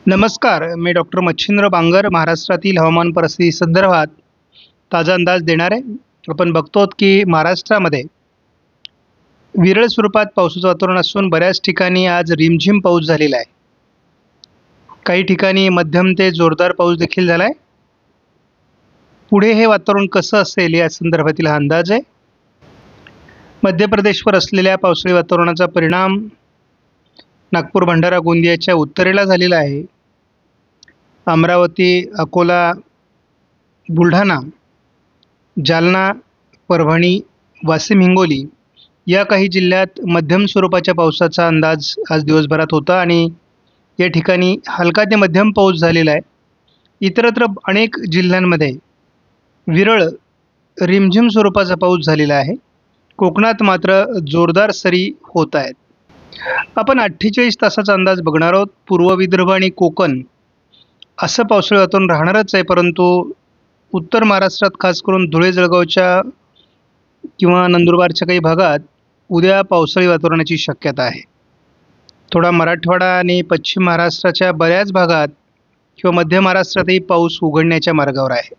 नमस्कार, मी डॉक्टर मच्छिंद्र बांगर महाराष्ट्रातील हवामान परिस्थिती संदर्भात ताजा अंदाज देणार आहे. आपण बघतो की महाराष्ट्रामध्ये विरळ स्वरूपात पावसाचं वातावरण असून बऱ्याच ठिकाणी आज रिमझिम पाऊस झालेला आहे. काही ठिकाणी मध्यम ते जोरदार पाऊस देखील झाला आहे. पुढे हे वातावरण कसं असेल या संदर्भातील हा अंदाज आहे. मध्य प्रदेशवर असलेल्या पावसाळी वातावरणाचा परिणाम नागपूर, भंडारा, गोंदियाच्या उत्तरेला झालेला आहे. अमरावती, अकोला, बुलढाणा, जालना, परभणी, वाशिम, हिंगोली या काही जिल्ह्यात मध्यम स्वरूपाच्या पावसाचा अंदाज आज दिवसभरात होता आणि या ठिकाणी हलका ते मध्यम पाऊस झालेला आहे. इतरत्र अनेक जिल्ह्यांमध्ये विरळ रिमझिम स्वरूपाचा पाऊस झालेला आहे. कोकणात मात्र जोरदार सरी होत आहेत. आपण 48 तासाचा अंदाज बघणार आहोत. पूर्व विदर्भ आणि कोकण असं पावसाळी वातावरण राहणारच आहे, परंतु उत्तर महाराष्ट्रात खास करून धुळे, जळगावच्या किंवा नंदुरबारच्या काही भागात उद्या पावसाळी वातावरणाची शक्यता आहे. थोडा मराठवाडा आणि पश्चिम महाराष्ट्राच्या बऱ्याच भागात किंवा मध्य महाराष्ट्रातही पाऊस उघडण्याच्या मार्गावर आहे.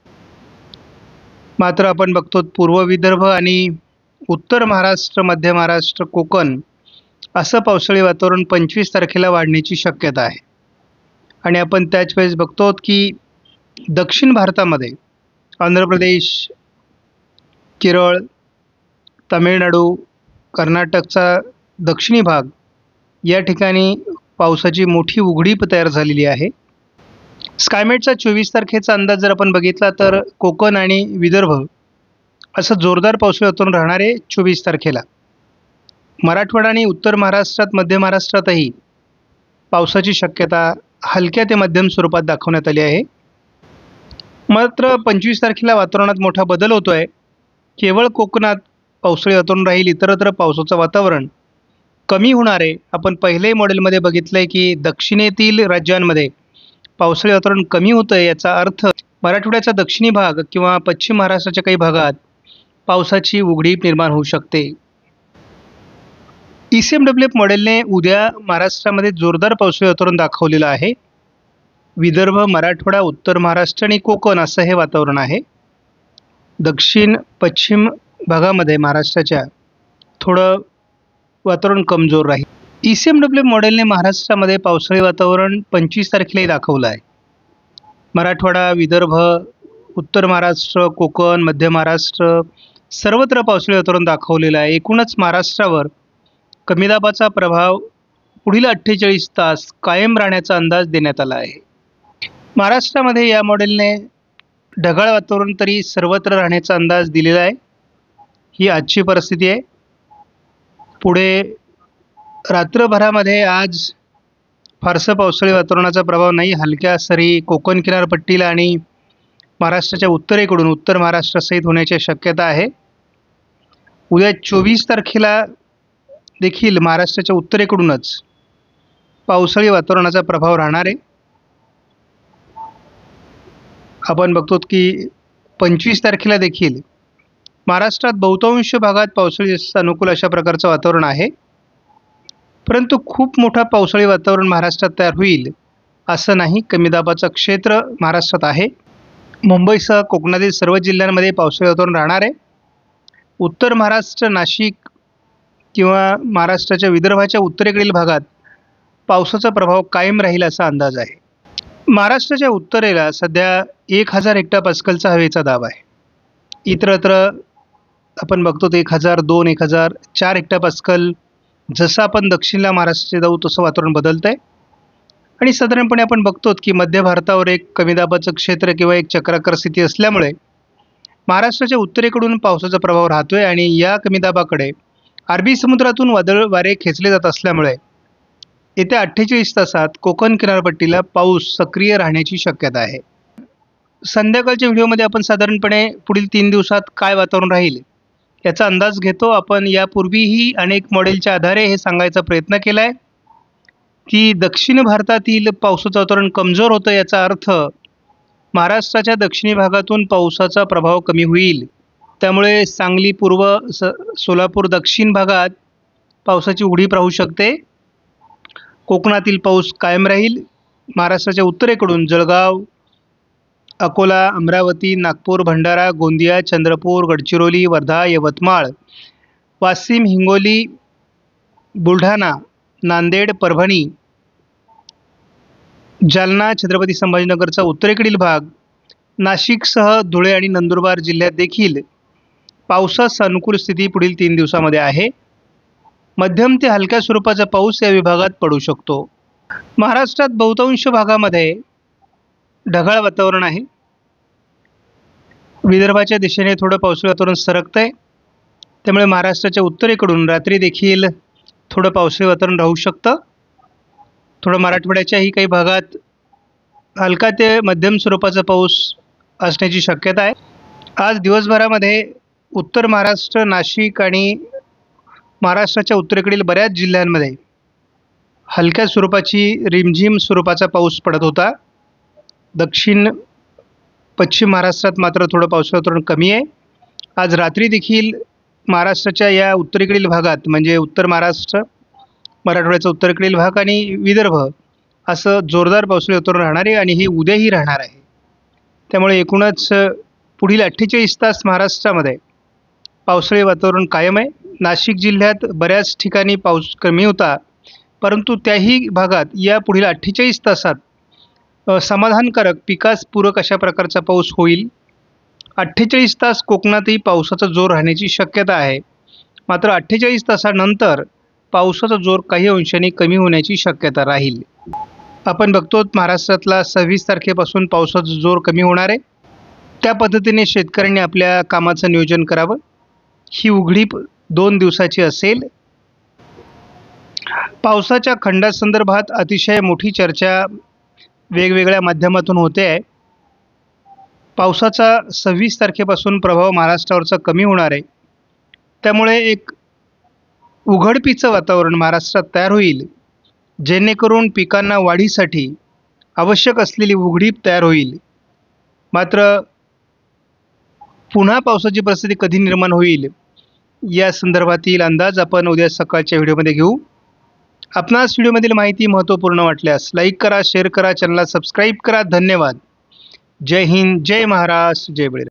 मात्र आपण बघतो पूर्व विदर्भ आणि उत्तर महाराष्ट्र, मध्य महाराष्ट्र, कोकण असं पावसाळी वातावरण 25 तारखेला वाढण्याची शक्यता आहे. आणि आपण त्याच वेळेस बघतो की दक्षिण भारतामध्ये आंध्र प्रदेश, केरळ, तामिळनाडू, कर्नाटकचा दक्षिणी भाग या ठिकाणी पावसाची मोठी उघडीप तयार झालेली आहे. स्कायमेटचा 24 तारखेचा अंदाज जर आपण बघितला तर कोकण आणि विदर्भ असं जोरदार पावसाळी वातावरण राहणार आहे 24 तारखेला. मराठवाडा आणि उत्तर महाराष्ट्रात, मध्य महाराष्ट्रातही पावसाची शक्यता हलक्या ते मध्यम स्वरूपात दाखवण्यात आली आहे. मात्र 25 तारखेला वातावरणात मोठा बदल होतो आहे. केवळ कोकणात पावसाळी वातावरण राहील, इतरत्र पावसाचं वातावरण कमी होणार आहे. आपण पहिल्याही मॉडेलमध्ये बघितलं आहे की दक्षिणेतील राज्यांमध्ये पावसाळी वातावरण कमी होतं आहे. याचा अर्थ मराठवाड्याचा दक्षिणी भाग किंवा पश्चिम महाराष्ट्राच्या काही भागात पावसाची उघडीप निर्माण होऊ शकते. ECMWF मॉडेलने उद्या महाराष्ट्रामध्ये जोरदार पावसाळी वातावरण दाखवलेलं आहे. विदर्भ, मराठवाडा, उत्तर महाराष्ट्र आणि कोकण असं हे वातावरण आहे. दक्षिण पश्चिम भागामध्ये महाराष्ट्राच्या थोडं वातावरण कमजोर राहील. ECMWF मॉडेलने महाराष्ट्रामध्ये पावसाळी वातावरण 25 तारखेलाही दाखवलं आहे. मराठवाडा, विदर्भ, उत्तर महाराष्ट्र, कोकण, मध्य महाराष्ट्र सर्वत्र पावसाळी वातावरण दाखवलेलं आहे. एकूणच महाराष्ट्रावर कमी दाबाचा प्रभाव पुढील 48 तास कायम राहण्याचा अंदाज देण्यात आला आहे. महाराष्ट्रामध्ये या मॉडेलने ढगाळ वातावरण तरी सर्वत्र राहण्याचा अंदाज दिलेला आहे. ही आजची परिस्थिती आहे. पुढे रात्रभरामध्ये आज फारसं पावसाळी वातावरणाचा प्रभाव नाही. हलक्या सरी कोकण किनारपट्टीला आणि महाराष्ट्राच्या उत्तरेकडून उत्तर महाराष्ट्रासहित होण्याची शक्यता आहे. उद्या 24 तारखेला देखील महाराष्ट्राच्या उत्तरेकडूनच पावसाळी वातावरणाचा प्रभाव राहणार आहे. आपण बघतो की 25 तारखेला देखील महाराष्ट्रात बहुतांश भागात पावसाळी अनुकूल अशा प्रकारचं वातावरण आहे. परंतु खूप मोठा पावसाळी वातावरण महाराष्ट्रात तयार होईल असं नाही. कमी दाबाचं क्षेत्र महाराष्ट्रात आहे. मुंबईसह कोकणातील सर्व जिल्ह्यांमध्ये पावसाळी वातावरण राहणार आहे. उत्तर महाराष्ट्र, नाशिक किंवा महाराष्ट्राच्या विदर्भाच्या उत्तरेकडील भागात पावसाचा प्रभाव कायम राहील असा अंदाज आहे. महाराष्ट्राच्या उत्तरेला सध्या 1000 हेक्टोपास्कलचा हवेचा दाब आहे. इतरत्र आपण बघतो 1002, 1004 हेक्टोपास्कल. जसं आपण दक्षिणला महाराष्ट्राचे जाऊ तसं वातावरण बदलतं आहे. आणि साधारणपणे आपण बघतो की मध्य भारतावर एक कमी दाबाचं क्षेत्र किंवा एक चक्राकार स्थिती असल्यामुळे महाराष्ट्राच्या उत्तरेकडून पावसाचा प्रभाव राहतो आहे आणि या कमी दाबाकडे अरबी समुद्रातून वादळ वारे खेचले जात असल्यामुळे येत्या 48 तासात कोकण किनारपट्टीला पाऊस सक्रिय राहण्याची शक्यता आहे. संध्याकाळच्या व्हिडिओमध्ये आपण साधारणपणे पुढील 3 दिवसात काय वातावरण राहील याचा अंदाज घेतो. आपण यापूर्वीही अनेक मॉडेलच्या आधारे हे सांगायचा प्रयत्न केला आहे की दक्षिण भारतातील पावसाचं वातावरण कमजोर होतं. याचा अर्थ महाराष्ट्राच्या दक्षिणी भागातून पावसाचा प्रभाव कमी होईल. त्यामुळे सांगली पूर्व, सोलापूर दक्षिण भागात पावसाची उघडीप राहू शकते. कोकणातील पाऊस कायम राहील. महाराष्ट्राच्या उत्तरेकडून जळगाव, अकोला, अमरावती, नागपूर, भंडारा, गोंदिया, चंद्रपूर, गडचिरोली, वर्धा, यवतमाळ, वाशिम, हिंगोली, बुलढाणा, नांदेड, परभणी, जालना, छत्रपती संभाजीनगरचा उत्तरेकडील भाग, नाशिकसह धुळे आणि नंदुरबार जिल्ह्यात देखील पावसास अनुकूल स्थिती पुढील 3 दिवसामध्ये आहे. मध्यम ते हलक्या स्वरूपाचा पाऊस या विभागात पडू शकतो. महाराष्ट्रात बहुतांश भागामध्ये ढगाळ वातावरण आहे. विदर्भाच्या दिशेने थोडं पावसाळी वातावरण सरकतंय. त्यामुळे महाराष्ट्राच्या उत्तरेकडून रात्री देखील थोडं पावसाळी वातावरण राहू शकतं. थोडं मराठवाड्याच्याही काही भागात हलका ते मध्यम स्वरूपाचा पाऊस असण्याची शक्यता आहे. आज दिवसभरामध्ये उत्तर महाराष्ट्र, नाशिक आणि महाराष्ट्राच्या उत्तरेकडील बऱ्याच जिल्ह्यांमध्ये हलक्या स्वरूपाची रिमझिम स्वरूपाचा पाऊस पडत होता. दक्षिण पश्चिम महाराष्ट्रात मात्र थोडं पावसाचं वातावरण कमी आहे. आज रात्री देखील महाराष्ट्राच्या या उत्तरेकडील भागात म्हणजे उत्तर महाराष्ट्र, मराठवाड्याचा उत्तरेकडील भाग आणि विदर्भ असं जोरदार पावसाळी वातावरण राहणार आहे आणि हे उद्याही राहणार आहे. त्यामुळे एकूणच पुढील 48 तास महाराष्ट्रामध्ये पावसाळी वातावरण कायम आहे. नाशिक जिल्ह्यात बऱ्याच ठिकाणी पाऊस कमी होता, परंतु त्याही भागात या पुढील 48 तासात समाधानकारक पिकास पूरक अशा प्रकारचा पाऊस होईल. 48 तास कोकणातही पावसाचा जोर राहण्याची शक्यता आहे. मात्र 48 तासानंतर पावसाचा जोर काही अंशाने कमी होण्याची शक्यता राहील. आपण बघतो महाराष्ट्रातला 26 तारखेपासून पावसाचा जोर कमी होणार आहे. त्या पद्धतीने शेतकऱ्यांनी आपल्या कामाचं नियोजन करावं. ही उघडीप 2 दिवसाची असेल. पावसाच्या खंडासंदर्भात अतिशय मोठी चर्चा वेगवेगळ्या माध्यमातून होते आहे. पावसाचा 26 तारखेपासून प्रभाव महाराष्ट्रावरचा कमी होणार आहे. त्यामुळे एक उघडपीचं वातावरण महाराष्ट्रात तयार होईल, जेणेकरून पिकांना वाढीसाठी आवश्यक असलेली उघडीप तयार होईल. मात्र पुन्हा पावसाची परिस्थिती कधी निर्माण होईल या संदर्भातील अंदाज आपण उद्या सकाळच्या व्हिडिओमध्ये घेऊ. आपणास व्हिडिओमधील माहिती महत्त्वपूर्ण वाटल्यास लाईक करा, शेअर करा, चॅनलला सबस्क्राईब करा. धन्यवाद. जय हिंद, जय महाराष्ट्र, जय बळीराजा.